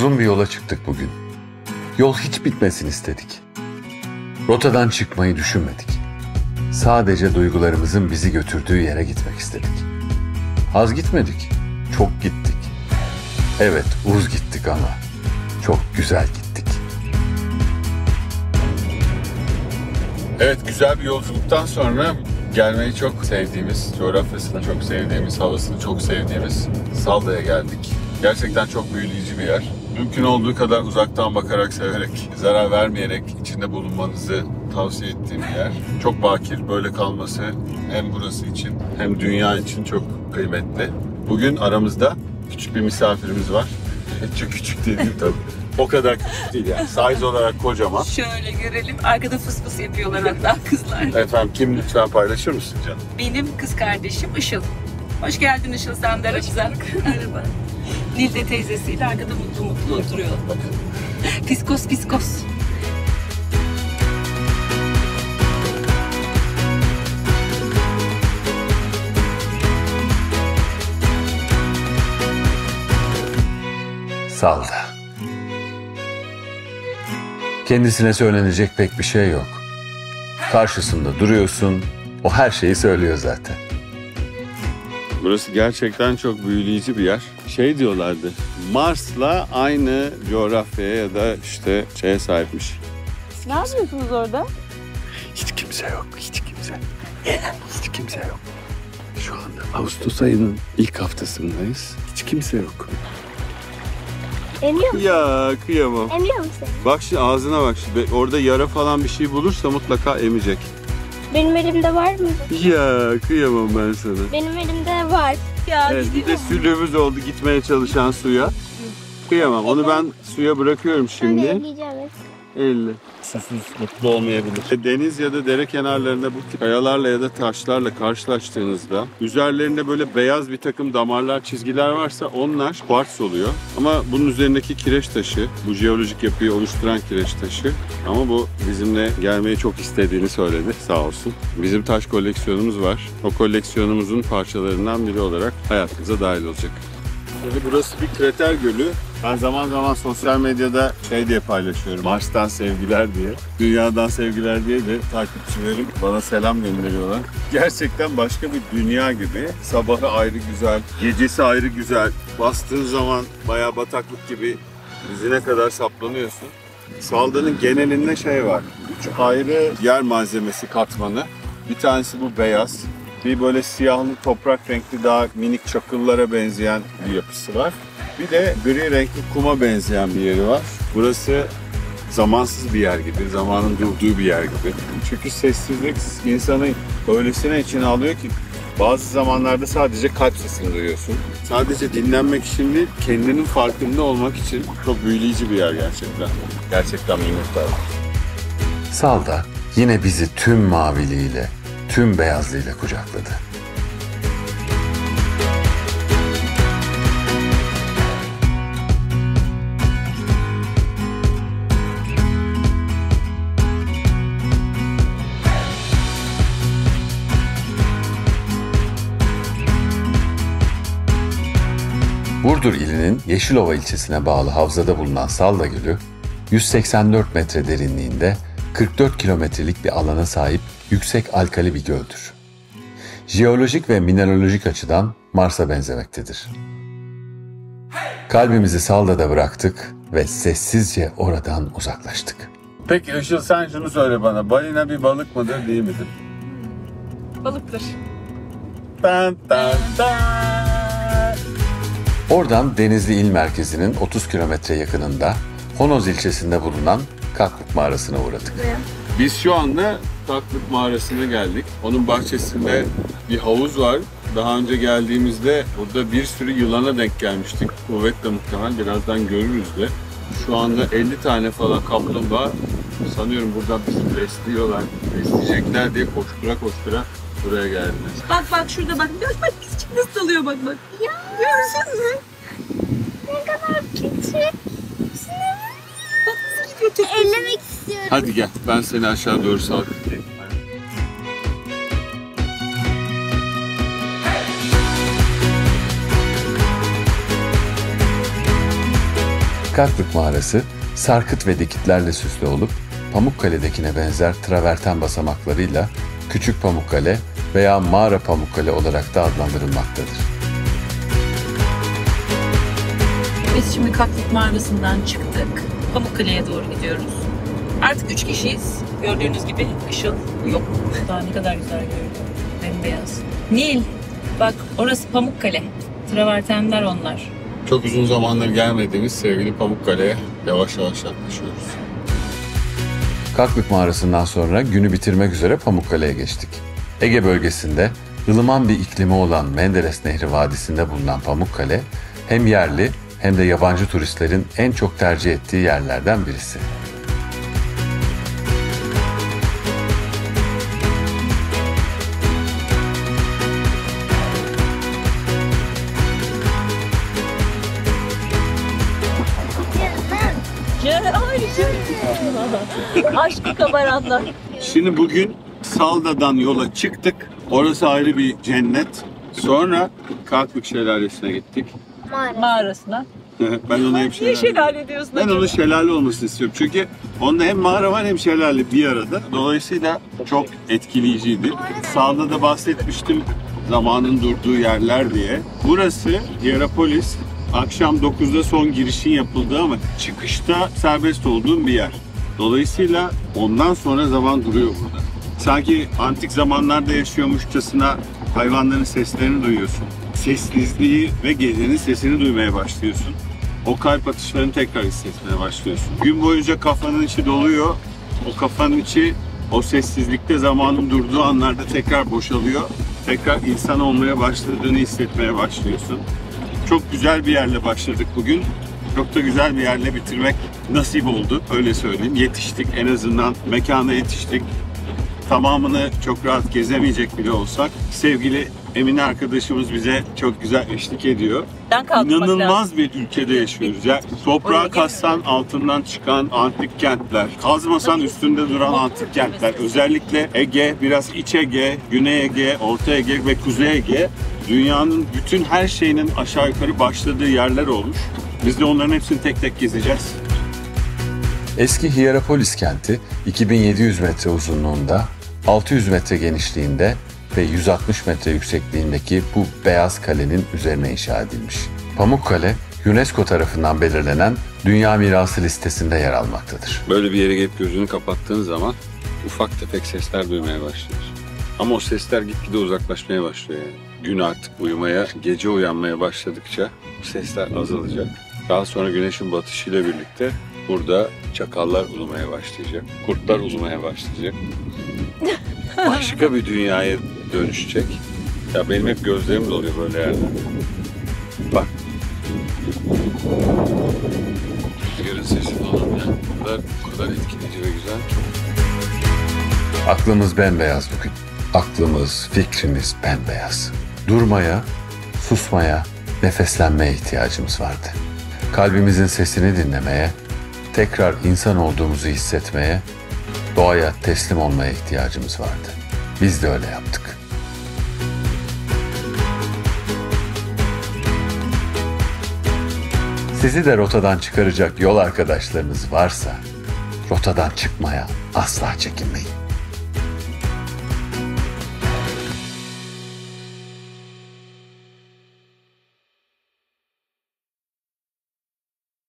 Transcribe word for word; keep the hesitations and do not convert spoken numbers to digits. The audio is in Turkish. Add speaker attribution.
Speaker 1: Uzun bir yola çıktık bugün. Yol hiç bitmesin istedik. Rotadan çıkmayı düşünmedik. Sadece duygularımızın bizi götürdüğü yere gitmek istedik. Az gitmedik, çok gittik. Evet, uz gittik ama çok güzel gittik.
Speaker 2: Evet, güzel bir yolculuktan sonra gelmeyi çok sevdiğimiz, coğrafyasını çok sevdiğimiz, havasını çok sevdiğimiz Salda'ya geldik. Gerçekten çok büyüleyici bir yer. Mümkün olduğu kadar uzaktan bakarak, severek, zarar vermeyerek içinde bulunmanızı tavsiye ettiğim bir yer. Çok bakir, böyle kalması hem burası için hem dünya için çok kıymetli. Bugün aramızda küçük bir misafirimiz var. Çok küçük değil tabii. O kadar küçük değil yani. Size olarak kocaman.
Speaker 3: Şöyle görelim. Arkada fıs fıs yapıyorlar hatta kızlar.
Speaker 2: Efendim, kim, lütfen paylaşır mısın canım?
Speaker 3: Benim kız kardeşim Işıl. Hoş geldin Işıl, sen de aramıza. Merhaba. Nilde teyzesiyle arkada mutlu mutlu oturuyor. Fiskos fiskos.
Speaker 1: Salda. Kendisine söylenecek pek bir şey yok. Karşısında duruyorsun, o her şeyi söylüyor zaten.
Speaker 2: Burası gerçekten çok büyüleyici bir yer. Şey diyorlardı, Mars'la aynı coğrafyaya ya da işte şeye sahipmiş.
Speaker 4: Ne yapıyorsunuz orada?
Speaker 2: Hiç kimse yok, hiç kimse. Hiç kimse yok. Şu anda Ağustos ayının ilk haftasındayız. Hiç kimse yok.
Speaker 4: Emiyor musun?
Speaker 2: Ya kıyamam.
Speaker 4: Emiyor musun?
Speaker 2: Bak şimdi ağzına bak şimdi. Orada yara falan bir şey bulursa mutlaka emecek.
Speaker 4: Benim elimde var mı?
Speaker 2: Ya kıyamam ben sana.
Speaker 4: Benim elimde var.
Speaker 3: Ya
Speaker 2: Evet, bir de sülüğümüz oldu gitmeye çalışan suya. Kıyamam. Onu ben suya bırakıyorum
Speaker 4: Ben
Speaker 2: şimdi.
Speaker 4: eleyeceğim.
Speaker 2: Elle. Susuz mutlu olmayabilir. Deniz ya da dere kenarlarında bu tip kayalarla ya da taşlarla karşılaştığınızda üzerlerinde böyle beyaz bir takım damarlar, çizgiler varsa onlar kuartz oluyor. Ama bunun üzerindeki kireç taşı, bu jeolojik yapıyı oluşturan kireç taşı. Ama bu bizimle gelmeyi çok istediğini söyledi, sağ olsun. Bizim taş koleksiyonumuz var. O koleksiyonumuzun parçalarından biri olarak hayatımıza dahil olacak. Şimdi burası bir krater gölü. Ben zaman zaman sosyal medyada şey diye paylaşıyorum. Mars'tan sevgiler diye. Dünyadan sevgiler diye de takipçilerim bana selam gönderiyorlar. Gerçekten başka bir dünya gibi. Sabahı ayrı güzel, gecesi ayrı güzel. Bastığın zaman bayağı bataklık gibi dizine kadar saplanıyorsun. Salda'nın genelinde şey var. Üç ayrı yer malzemesi katmanı. Bir tanesi bu beyaz. Bir böyle siyahlı toprak renkli daha minik çakıllara benzeyen bir yapısı var. Bir de gri renkli kuma benzeyen bir yeri var. Burası zamansız bir yer gibi, zamanın durduğu bir yer gibi. Çünkü sessizlik insanı öylesine içine alıyor ki bazı zamanlarda sadece kalp sesini duyuyorsun. Sadece dinlenmek için değil, kendinin farkında olmak için çok büyüleyici bir yer gerçekten. Gerçekten minnettarım.
Speaker 1: Salda yine bizi tüm maviliğiyle, tüm beyazlığıyla kucakladı. Burdur ilinin Yeşilova ilçesine bağlı havzada bulunan Salda Gölü, yüz seksen dört metre derinliğinde kırk dört kilometrelik bir alana sahip yüksek alkali bir göldür. Jeolojik ve mineralojik açıdan Mars'a benzemektedir. Kalbimizi Salda'da bıraktık ve sessizce oradan uzaklaştık.
Speaker 2: Peki Işıl, sen şunu söyle bana, balina bir balık mıdır değil midir?
Speaker 3: Balıktır.
Speaker 2: Tan tan tan.
Speaker 1: Oradan Denizli İl Merkezi'nin otuz kilometre yakınında Honoz ilçesinde bulunan Kaklık Mağarası'na uğradık.
Speaker 2: Biz şu anda Kaklık Mağarası'na geldik. Onun bahçesinde bir havuz var. Daha önce geldiğimizde burada bir sürü yılana denk gelmiştik. Kuvvetle muhtemel, birazdan görürüz de. Şu anda elli tane falan kaplumbağa sanıyorum buradan bizi besliyorlar. Besleyecekler diye koştura koştura buraya geldiler.
Speaker 3: Bak bak şurada bak. Bak bak küçük nasıl alıyor bak bak.
Speaker 4: Ya.
Speaker 3: Görürsün mü?
Speaker 4: Ne kadar küçük.
Speaker 3: Bak nasıl gidiyor tek.
Speaker 4: Ellemek istiyorum.
Speaker 2: Hadi gel, ben seni aşağı doğru sallayayım.
Speaker 1: Kaklık Mağarası, sarkıt ve dikitlerle süslü olup, Pamukkale'dekine benzer traverten basamaklarıyla Küçük Pamukkale veya Mağara Pamukkale olarak da adlandırılmaktadır.
Speaker 3: Biz şimdi Kaklık Mağarası'ndan çıktık. Pamukkale'ye doğru gidiyoruz. Artık üç kişiyiz. Gördüğünüz gibi Işıl yok. Daha ne kadar güzel görünüyor. Bembeyaz. Nil, bak orası Pamukkale. Travertenler onlar.
Speaker 2: Çok uzun zamandır gelmediğimiz sevgili Pamukkale'ye yavaş yavaş yaklaşıyoruz.
Speaker 1: Kaklık Mağarası'ndan sonra günü bitirmek üzere Pamukkale'ye geçtik. Ege bölgesinde ılıman bir iklimi olan Menderes Nehri Vadisi'nde bulunan Pamukkale, hem yerli hem de yabancı turistlerin en çok tercih ettiği yerlerden birisi.
Speaker 3: Aşkı kabaranlar.
Speaker 2: Şimdi bugün Salda'dan yola çıktık. Orası ayrı bir cennet. Sonra Kaklık Şelalesi'ne gittik.
Speaker 3: Mağarasına.
Speaker 2: Ben ona hep
Speaker 3: Niye
Speaker 2: şelale.
Speaker 3: şelale diyorsun
Speaker 2: Ben
Speaker 3: acaba?
Speaker 2: onun şelale olmasını istiyorum. Çünkü onda hem mağara var hem şelale bir arada. Dolayısıyla çok etkileyiciydi. Sağda da bahsetmiştim zamanın durduğu yerler diye. Burası Hierapolis. Akşam dokuzda son girişin yapıldığı ama çıkışta serbest olduğum bir yer. Dolayısıyla ondan sonra zaman duruyor burada. Sanki antik zamanlarda yaşıyormuşçasına hayvanların seslerini duyuyorsun. Sessizliği ve gecenin sesini duymaya başlıyorsun. O kalp atışlarını tekrar hissetmeye başlıyorsun. Gün boyunca kafanın içi doluyor. O kafanın içi o sessizlikte zamanın durduğu anlarda tekrar boşalıyor. Tekrar insan olmaya başladığını hissetmeye başlıyorsun. Çok güzel bir yerle başladık bugün. Çok da güzel bir yerle bitirmek nasip oldu. Öyle söyleyeyim. Yetiştik en azından. Mekana yetiştik. Tamamını çok rahat gezemeyecek bile olsak sevgili Emine arkadaşımız bize çok güzel eşlik ediyor. İnanılmaz bir ülkede yaşıyoruz. Ya, toprağa kazsan altından çıkan antik kentler, kazmasan üstünde duran antik kentler. Özellikle Ege, biraz İç Ege, Güney Ege, Orta Ege ve Kuzey Ege dünyanın bütün her şeyinin aşağı yukarı başladığı yerler olmuş. Biz de onların hepsini tek tek gezeceğiz.
Speaker 1: Eski Hierapolis kenti iki bin yedi yüz metre uzunluğunda, altı yüz metre genişliğinde ve yüz altmış metre yüksekliğindeki bu beyaz kalenin üzerine inşa edilmiş. Pamukkale, UNESCO tarafından belirlenen Dünya Mirası listesinde yer almaktadır.
Speaker 2: Böyle bir yere gelip gözünü kapattığın zaman ufak tefek sesler duymaya başlıyorsun. Ama o sesler gitgide uzaklaşmaya başlıyor yani. Gün artık uyumaya, gece uyanmaya başladıkça bu sesler azalacak. Daha sonra güneşin batışıyla birlikte burada çakallar ulumaya başlayacak, kurtlar ulumaya başlayacak. Başka bir dünyaya dönüşecek. Ya benim hep gözlerim doluyor böyle yerde. Bak. Rüzgarın sesi falan ya. Bu kadar, bu kadar etkileyici ve güzel.
Speaker 1: Aklımız bembeyaz bugün. Aklımız, fikrimiz bembeyaz. Durmaya, susmaya, nefeslenmeye ihtiyacımız vardı. Kalbimizin sesini dinlemeye, tekrar insan olduğumuzu hissetmeye, doğaya teslim olmaya ihtiyacımız vardı. Biz de öyle yaptık. Sizi de rotadan çıkaracak yol arkadaşlarınız varsa, rotadan çıkmaya asla çekinmeyin.